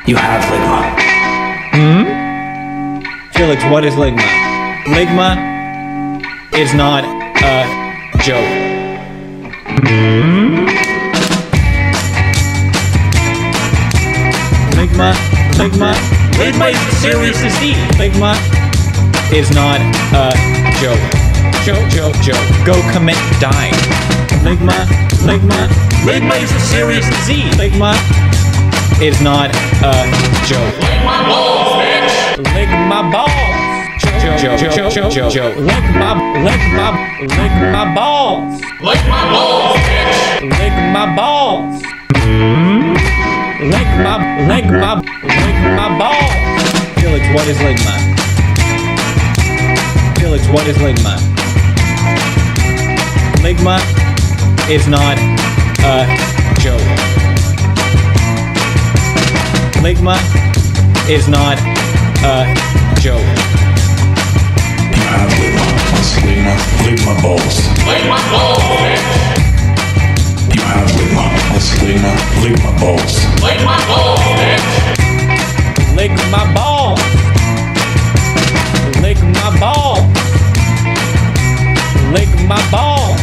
You have Ligma. Felix, what is Ligma? Ligma is not a joke. Ligma is as serious as D. Ligma is not a joke. Joke. Go commit die. Ligma is as serious as Z. Ligma is not a joke. Ligma Balls, bitch! Ligma Balls. Joke. Ligma Balls. Ligma Balls, bitch! Ligma Balls. Ligma Balls. Felix, what is Ligma? Felix, what is Ligma? Ligma is not a joke. Ligma is not a joke. You have Ligma. What's Ligma? Ligma Balls. Ligma Balls, bitch! You have Ligma. What's Ligma? Ligma Balls. Ligma Balls, bitch! Ligma Balls. Ligma Balls. Ligma Balls.